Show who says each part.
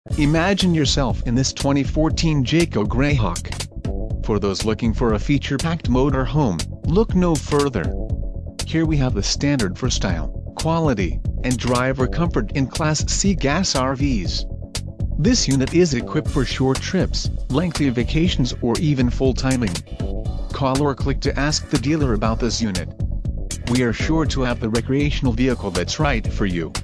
Speaker 1: Imagine yourself in this 2014 Jayco Greyhawk. For those looking for a feature-packed motorhome, look no further. Here we have the standard for style, quality, and driver comfort in Class C gas RVs. This unit is equipped for short trips, lengthy vacations, or even full timing. Call or click to ask the dealer about this unit. We are sure to have the recreational vehicle that's right for you.